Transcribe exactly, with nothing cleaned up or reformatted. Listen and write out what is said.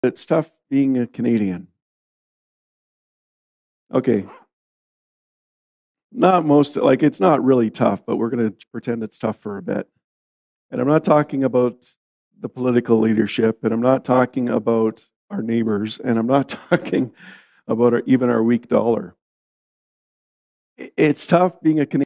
It's tough being a Canadian. Okay, not most, like it's not really tough, but we're going to pretend it's tough for a bit. And I'm not talking about the political leadership, and I'm not talking about our neighbors, and I'm not talking about our, even our weak dollar. It's tough being a Canadian.